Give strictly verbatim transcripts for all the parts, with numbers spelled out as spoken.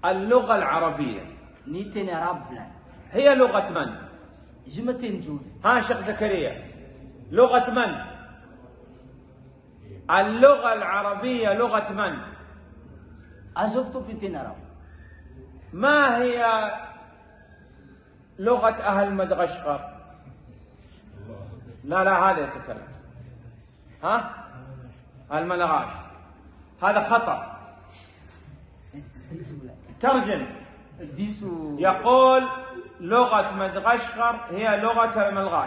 اللغة العربية نيتين عرب فلان هي لغة من؟ جمتين جود. ها شيخ زكريا، لغة من؟ اللغة العربية لغة من؟ أشوفتو بنتين عرب. ما هي لغة أهل مدغشقر؟ لا لا هذا يتكلم. ها؟ الملغاش. هذا خطأ. ترجم. يقول لغة مدغشقر هي لغة الملغاش.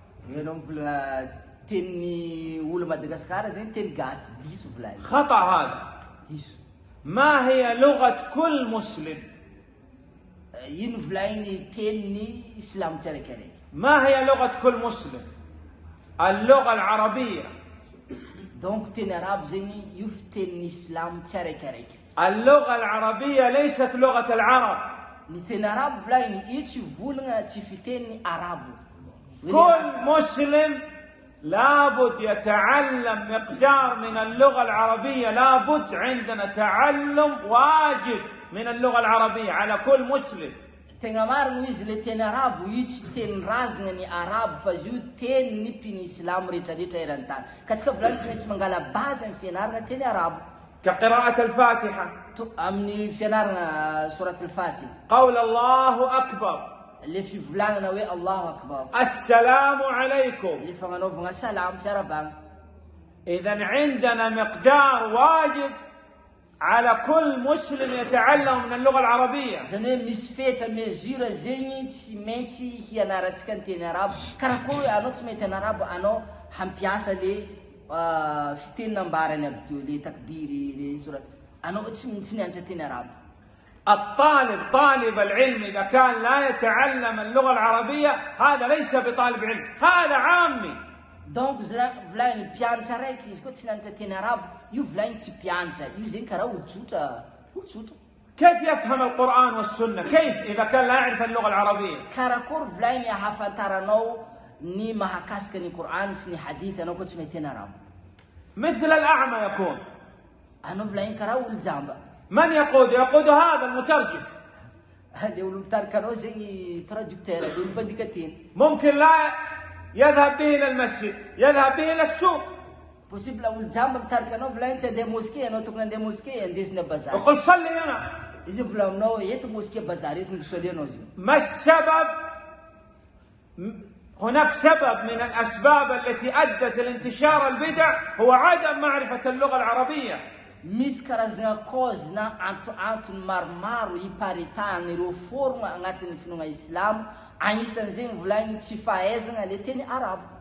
تني ولا مدغشقر زين تنغاس ديسو فلاي. خطأ هذا. ديسو. ما هي لغة كل مسلم؟ ين فلايني تني إسلام تركري. ما هي لغة كل مسلم؟ اللغة العربية. دونك تنراب زيني يفتن إسلام تركري. اللغة العربية ليست لغة العرب. نتنراب فلايني إيش فولنا تفتني عرب. كل مسلم لابد يتعلم مقدار من اللغة العربية، لابد عندنا تعلم واجب من اللغة العربية على كل مسلم. تنمار نويزل تنراب ويش تنرازني عرب فجود تن نبين إسلام ريتاديتا إيرانتان كتك فلان سميت منغالا بازن في نارنا تنراب كقراءة الفاتحة. أمني في نارنا سورة الفاتحة قول الله أكبر اللي في فلان نوي الله أكبر. السلام عليكم اللي فغنو فغن السلام في ربان. إذن عندنا مقدار واجب على كل مسلم يتعلم من اللغة العربية. زمان مسفيتا مزيرة زيني تسميتي هي نارت كان تنراب كراكول أنو تسمي تنراب أنو هم بياسة لي فتين نمبارنا بدو لي تكبيري لي سورة أنو تسمي تسمي أنت تنراب. الطالب طالب العلم إذا كان لا يتعلم اللغة العربية هذا ليس بطالب علم، هذا عامي. دونك فلاين بيانتا رايك يسكت سنانتا تنراب يو فلاين تي بيانتا يوزين كرا وتشوتا وتشوتا. كيف يفهم القرآن والسنة؟ كيف إذا كان لا يعرف اللغة العربية؟ كراكور فلاين يا حفاتارانو ني ما هكاسكني قرآن سني حديث أنا كنت ميتنراب. مثل الأعمى يكون. أنا فلاين كرا والجامبا. من يقود؟ يقود هذا المترجم. هذا ولمتار كانوا زي ترجم تيرا دول بديكتين. ممكن لا يذهب به إلى المسجد، يذهب به إلى السوق. possible أول جامبا بتار كانوا فلاين تدي موسكي أنا تكون دي موسكي عنديس نبازار. وقل صلي هنا. إذا فلان نو يت موسكي بازار يت نصلي نوزي. ما السبب؟ هناك سبب من الأسباب التي أدت لانتشار البدع هو عدم معرفة اللغة العربية. miskarazana cause na anto anto maromaro iparitany ireo forma agnatin'ny finoana islam agnisan'izay volagny tsy fahaizana le teny arabo.